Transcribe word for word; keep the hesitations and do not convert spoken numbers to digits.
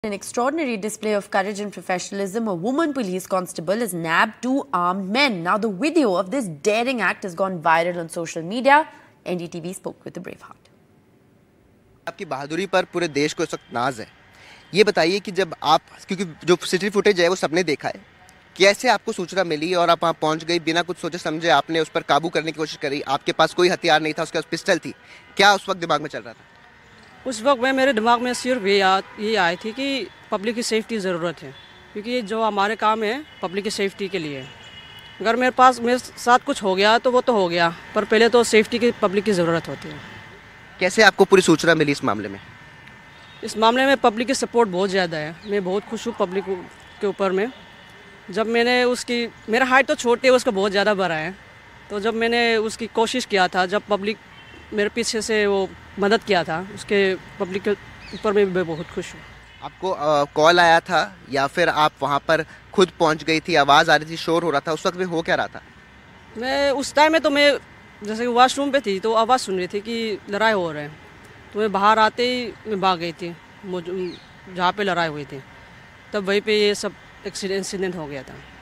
An extraordinary display of courage and professionalism, a woman police constable has nabbed two armed men. Now, the video of this daring act has gone viral on social media. N D T V spoke with the brave heart. आपकी बहादुरी पर पूरे देश को इस वक्त नाज है। ये बताइए कि जब आप, क्योंकि जो सीसीटीवी फुटेज है वो सबने देखा है, कैसे आपको सूचना मिली और आप वहाँ पहुँच गई, बिना कुछ सोचे समझे आपने उस पर काबू करने की कोशिश करी। आपके पास कोई हथियार नहीं था, उसके पास पिस्टल थी। क्या उस वक्त दिमाग में चल रहा था? उस वक्त में मेरे दिमाग में सिर्फ ये ये आई थी कि पब्लिक की सेफ्टी ज़रूरत है, क्योंकि ये जो हमारे काम है पब्लिक की सेफ्टी के लिए। अगर मेरे पास मेरे साथ कुछ हो गया तो वो तो हो गया, पर पहले तो सेफ्टी की पब्लिक की ज़रूरत होती है। कैसे आपको पूरी सूचना मिली इस मामले में? इस मामले में पब्लिक की सपोर्ट बहुत ज़्यादा है। मैं बहुत खुश हूँ पब्लिक के ऊपर में। जब मैंने उसकी, मेरा हाइट तो छोटी है, उसका बहुत ज़्यादा बड़ा है, तो जब मैंने उसकी कोशिश किया था, जब पब्लिक मेरे पीछे से वो मदद किया था, उसके पब्लिक के ऊपर में मैं बहुत खुश हूँ। आपको कॉल आया था या फिर आप वहाँ पर खुद पहुँच गई थी? आवाज़ आ रही थी, शोर हो रहा था, उस वक्त में हो क्या रहा था? मैं उस टाइम में तो मैं जैसे कि वॉशरूम पे थी, तो आवाज़ सुन रही थी कि लड़ाई हो रहा है, तो मैं बाहर आते ही मैं भाग गई थी जहाँ पे लड़ाई हुई थी। तब वहीं पे ये सब एक्सीडेंट इंसिडेंट हो गया था।